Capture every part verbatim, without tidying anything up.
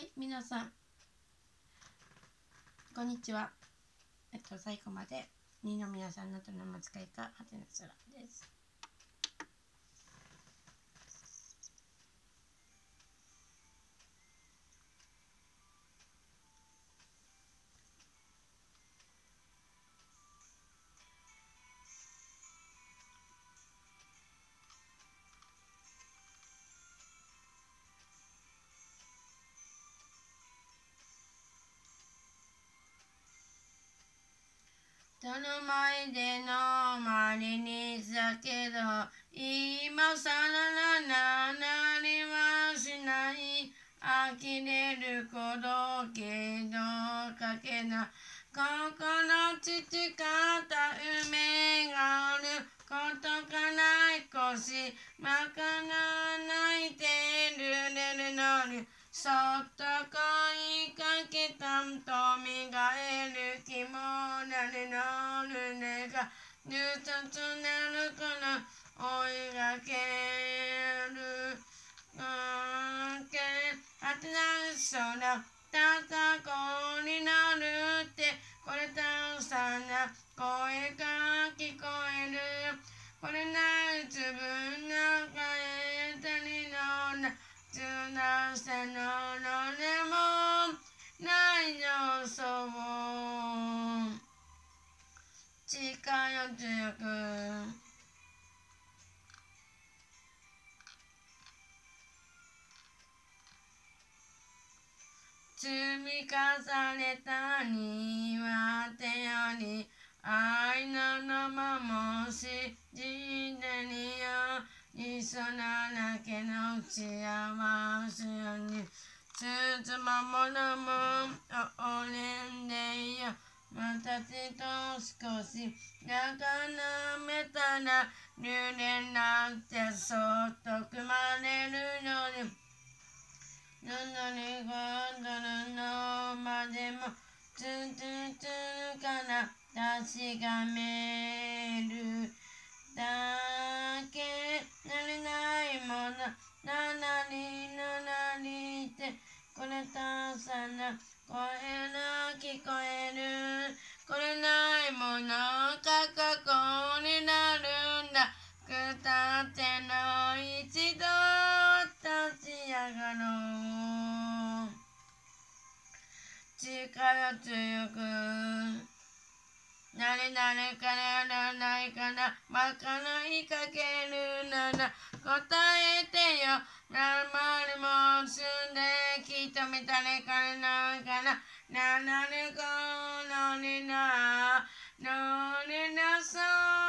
、皆さん、こんにちは。えっと、最後まで、にの皆さんのとのまつかいか、はてな空です。人の前でのまりにしたけど、今さらな何はしない。呆れることけどかけな。ここの父方梅があることかない腰。まかが泣いてるれるのに。そっと声かけたんとみがえる気もなるの胸がぬとつなるから追いがけるけあてな空たたこになるってこれたさな声が聞こえるこれない自分なんかえたりのなつなしたののでもないのそう力強く積み重ねた庭手より愛のままもしじんでによいそなだけの幸せにつつまものもおれんでよ私と少しなかなめたら流連なんてそっと組まれるのにぬのにごんどるのまでもつつつから確かめるだけなれないものななりのなりってこれたさな声が聞こえるこれないものが過去になるんだくたっての一度立ち上がろう力強くなれなれからならないからわからいかけるなら答えてよなまるもすんできっと見たれからないからななるこのになのになそう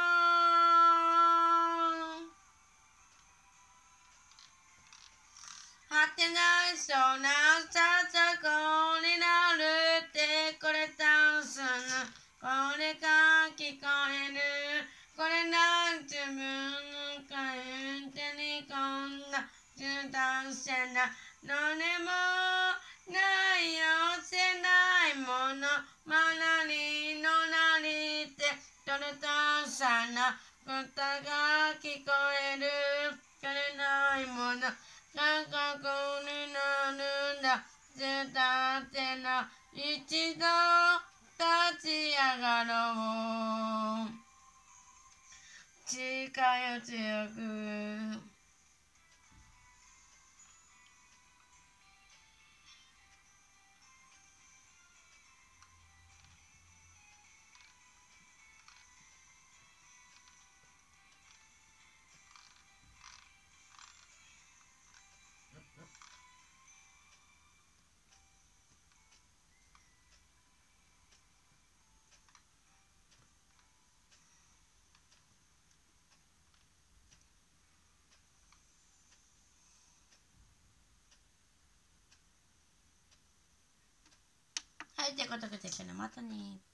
果てないそうなささこになるってこれたんすなこれが聞こえるこれなん自分のかえてにこんな中断してなのでもないよせないものまなりのなりって取れたさな歌が聞こえるこれないもの感覚になるんだ伝ってな一度立ち上がろう力強くはい、ということで、またね。